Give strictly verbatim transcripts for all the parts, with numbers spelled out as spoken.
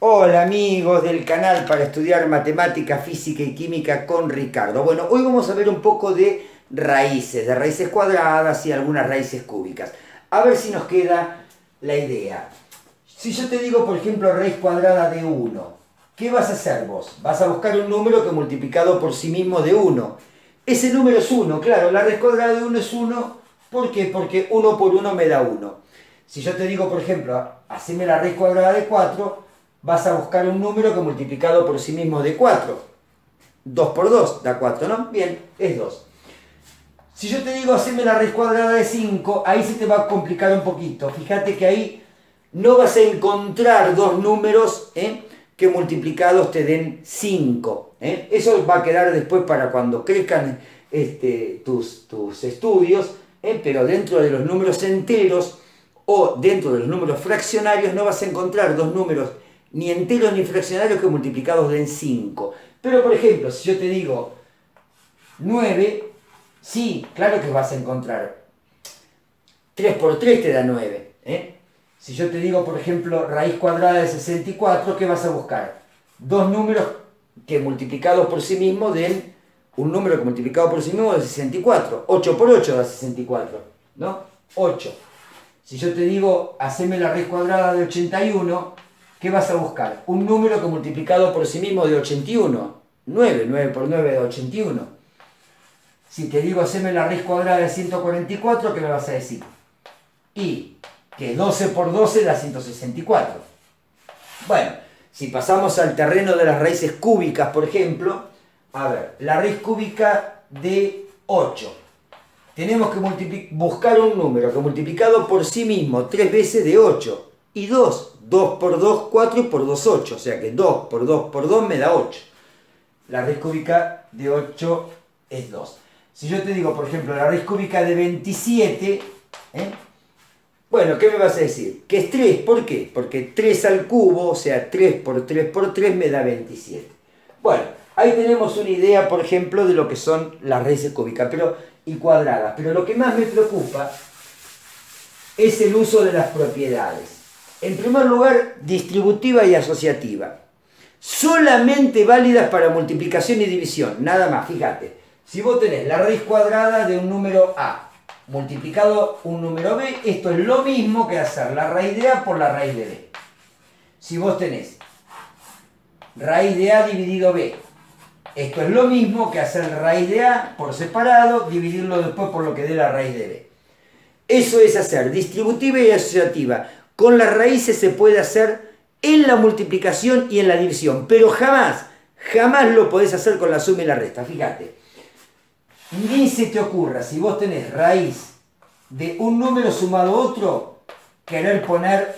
Hola amigos del canal para estudiar matemática, física y química con Ricardo. Bueno, hoy vamos a ver un poco de raíces, de raíces cuadradas y algunas raíces cúbicas. A ver si nos queda la idea. Si yo te digo, por ejemplo, raíz cuadrada de uno, ¿qué vas a hacer vos? Vas a buscar un número que multiplicado por sí mismo de uno. Ese número es uno, claro, la raíz cuadrada de uno es uno. ¿Por qué? Porque uno por uno me da uno. Si yo te digo, por ejemplo, haceme la raíz cuadrada de cuatro, vas a buscar un número que multiplicado por sí mismo de cuatro. dos por dos da cuatro, ¿no? Bien, es dos. Si yo te digo, haceme la raíz cuadrada de cinco, ahí se te va a complicar un poquito. Fíjate que ahí no vas a encontrar dos números ¿eh? que multiplicados te den cinco. ¿eh? Eso va a quedar después para cuando crezcan este, tus, tus estudios, ¿eh? pero dentro de los números enteros o dentro de los números fraccionarios no vas a encontrar dos números ni enteros ni fraccionarios que multiplicados den cinco. Pero por ejemplo, si yo te digo nueve, sí, claro que vas a encontrar. tres por tres te da nueve. ¿eh? Si yo te digo, por ejemplo, raíz cuadrada de sesenta y cuatro, ¿qué vas a buscar? Dos números que multiplicados por sí mismos den un número que multiplicado por sí mismo de sesenta y cuatro. ocho por ocho da sesenta y cuatro, ¿no? ocho. Si yo te digo, haceme la raíz cuadrada de ochenta y uno, ¿qué vas a buscar? Un número que multiplicado por sí mismo de ochenta y uno. nueve. nueve por nueve da ochenta y uno. Si te digo, haceme la raíz cuadrada de ciento cuarenta y cuatro, ¿qué me vas a decir? Y que doce por doce da ciento sesenta y cuatro. Bueno, si pasamos al terreno de las raíces cúbicas, por ejemplo, a ver, la raíz cúbica de ocho. Tenemos que buscar un número que multiplicado por sí mismo tres veces de ocho. Y dos. dos por dos, cuatro y por dos, ocho. O sea que dos por dos por dos me da ocho. La raíz cúbica de ocho es dos. Si yo te digo, por ejemplo, la raíz cúbica de veintisiete, ¿eh? bueno, ¿qué me vas a decir? Que es tres. ¿Por qué? Porque tres al cubo, o sea, tres por tres por tres me da veintisiete. Bueno, ahí tenemos una idea, por ejemplo, de lo que son las raíces cúbicas pero, y cuadradas. Pero lo que más me preocupa es el uso de las propiedades. En primer lugar, distributiva y asociativa. Solamente válidas para multiplicación y división, nada más, fíjate. Si vos tenés la raíz cuadrada de un número A multiplicado un número B, esto es lo mismo que hacer la raíz de A por la raíz de B. Si vos tenés raíz de A dividido B, esto es lo mismo que hacer raíz de A por separado, dividirlo después por lo que dé la raíz de B. Eso es hacer distributiva y asociativa. Con las raíces se puede hacer en la multiplicación y en la división, pero jamás, jamás lo podés hacer con la suma y la resta. Fíjate, ni se te ocurra, si vos tenés raíz de un número sumado a otro, querer poner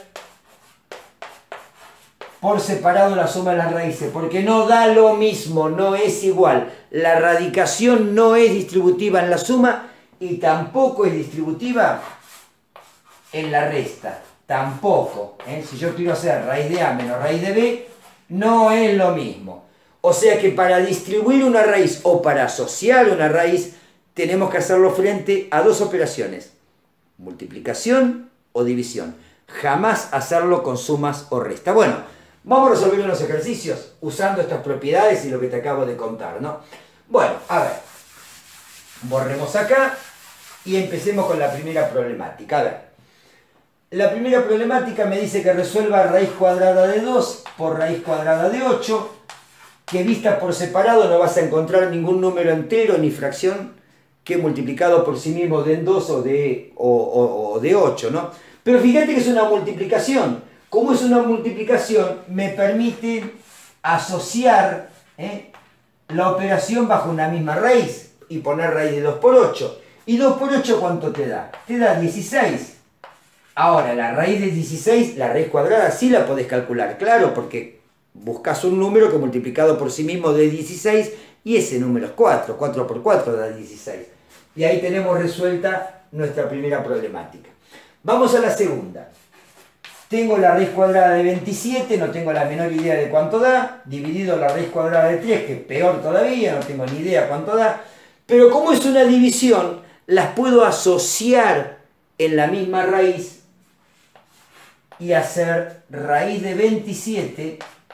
por separado la suma de las raíces, porque no da lo mismo, no es igual. La radicación no es distributiva en la suma y tampoco es distributiva en la resta. Tampoco, ¿eh? Si yo quiero hacer raíz de A menos raíz de B, no es lo mismo. O sea que para distribuir una raíz o para asociar una raíz, tenemos que hacerlo frente a dos operaciones. Multiplicación o división. Jamás hacerlo con sumas o resta. Bueno, vamos a resolver unos ejercicios usando estas propiedades y lo que te acabo de contar, ¿no? Bueno, a ver. Borremos acá y empecemos con la primera problemática. A ver. La primera problemática me dice que resuelva raíz cuadrada de dos por raíz cuadrada de ocho, que vista por separado no vas a encontrar ningún número entero ni fracción que multiplicado por sí mismo den dos o de, o, o, o de ocho, ¿no? Pero fíjate que es una multiplicación. Como es una multiplicación, me permite asociar ¿eh? la operación bajo una misma raíz y poner raíz de dos por ocho. ¿Y dos por ocho cuánto te da? Te da dieciséis. Ahora, la raíz de dieciséis, la raíz cuadrada, sí la podés calcular, claro, porque buscas un número que multiplicado por sí mismo de dieciséis y ese número es cuatro. cuatro por cuatro da dieciséis. Y ahí tenemos resuelta nuestra primera problemática. Vamos a la segunda. Tengo la raíz cuadrada de veintisiete, no tengo la menor idea de cuánto da, dividido la raíz cuadrada de tres, que es peor todavía, no tengo ni idea cuánto da. Pero como es una división, las puedo asociar en la misma raíz y hacer raíz de veintisiete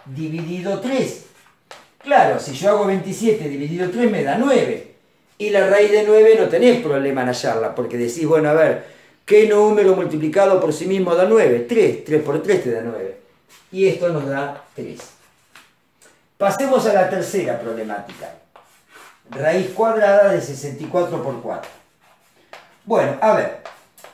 dividido tres. Claro, si yo hago veintisiete dividido tres me da nueve. Y la raíz de nueve no tenés problema en hallarla, porque decís, bueno, a ver, ¿qué número multiplicado por sí mismo da nueve? tres. tres por tres te da nueve. Y esto nos da tres. Pasemos a la tercera problemática. Raíz cuadrada de sesenta y cuatro por cuatro. Bueno, a ver.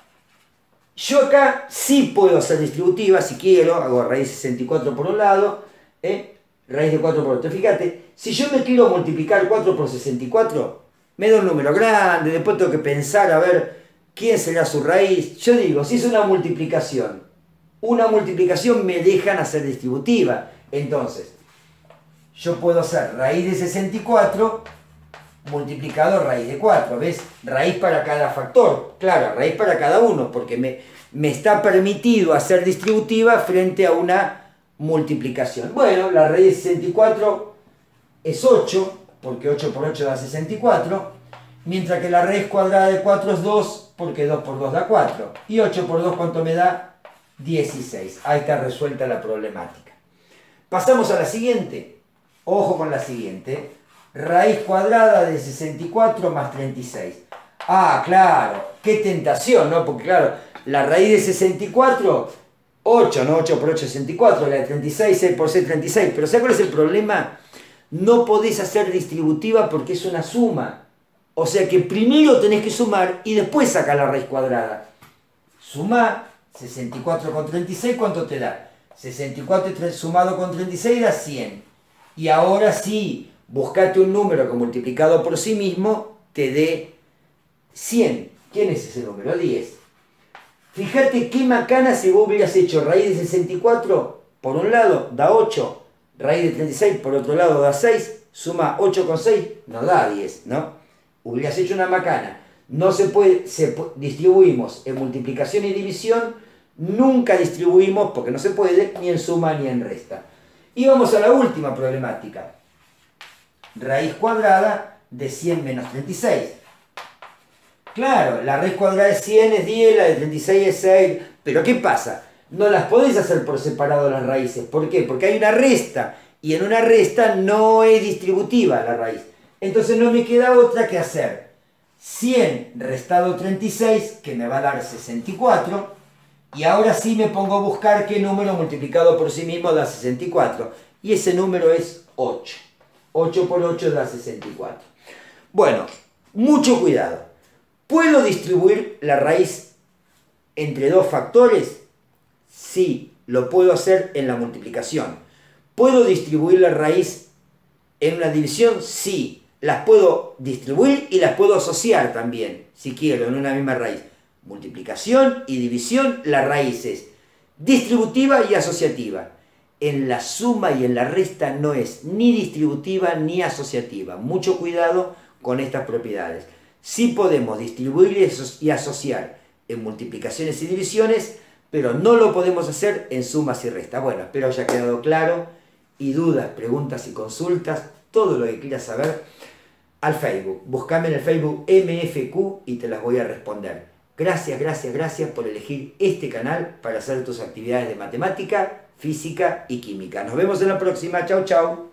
Yo acá sí puedo hacer distributiva, si quiero, hago raíz sesenta y cuatro por un lado, ¿eh? Raíz de cuatro por otro. Fíjate, si yo me quiero multiplicar cuatro por sesenta y cuatro, me da un número grande, después tengo que pensar a ver quién será su raíz. Yo digo, si es una multiplicación, una multiplicación me dejan hacer distributiva. Entonces, yo puedo hacer raíz de sesenta y cuatro multiplicado raíz de cuatro, ¿ves? Raíz para cada factor, claro, raíz para cada uno, porque me, me está permitido hacer distributiva frente a una multiplicación. Bueno, la raíz de sesenta y cuatro es ocho, porque ocho por ocho da sesenta y cuatro, mientras que la raíz cuadrada de cuatro es dos, porque dos por dos da cuatro. Y ocho por dos, ¿cuánto me da? dieciséis. Ahí está resuelta la problemática. Pasamos a la siguiente. Ojo con la siguiente. Raíz cuadrada de sesenta y cuatro más treinta y seis. Ah, claro, qué tentación, ¿no? Porque claro, la raíz de sesenta y cuatro, ocho, ¿no? ocho por ocho, sesenta y cuatro, la de treinta y seis, seis por seis, treinta y seis. Pero ¿sabes cuál es el problema? No podés hacer distributiva porque es una suma. O sea que primero tenés que sumar y después sacar la raíz cuadrada. Sumá sesenta y cuatro con treinta y seis, ¿cuánto te da? sesenta y cuatro sumado con treinta y seis da cien. Y ahora sí, buscate un número que multiplicado por sí mismo te dé cien. ¿Quién es ese número? diez. Fíjate qué macana si vos hubieras hecho raíz de sesenta y cuatro, por un lado da ocho, raíz de treinta y seis, por otro lado da seis, suma ocho con seis, no da diez, ¿no? Hubieras hecho una macana. No se puede, se, distribuimos en multiplicación y división, nunca distribuimos, porque no se puede, ni en suma ni en resta. Y vamos a la última problemática. Raíz cuadrada de cien menos treinta y seis. Claro, la raíz cuadrada de cien es diez, la de treinta y seis es seis. Pero ¿qué pasa? No las podéis hacer por separado las raíces. ¿Por qué? Porque hay una resta. Y en una resta no es distributiva la raíz. Entonces no me queda otra que hacer cien restado treinta y seis, que me va a dar sesenta y cuatro. Y ahora sí me pongo a buscar qué número multiplicado por sí mismo da sesenta y cuatro. Y ese número es ocho. ocho por ocho da sesenta y cuatro. Bueno, mucho cuidado. ¿Puedo distribuir la raíz entre dos factores? Sí, lo puedo hacer en la multiplicación. ¿Puedo distribuir la raíz en una división? Sí. Las puedo distribuir y las puedo asociar también, si quiero, en una misma raíz. Multiplicación y división, la raíz es distributiva y asociativa. En la suma y en la resta no es ni distributiva ni asociativa. Mucho cuidado con estas propiedades. Sí podemos distribuir y asociar en multiplicaciones y divisiones, pero no lo podemos hacer en sumas y restas. Bueno, espero haya quedado claro. Y dudas, preguntas y consultas, todo lo que quieras saber, al Facebook. Búscame en el Facebook M F Q y te las voy a responder. Gracias, gracias, gracias por elegir este canal para hacer tus actividades de matemática, física y química. Nos vemos en la próxima. Chau, chau.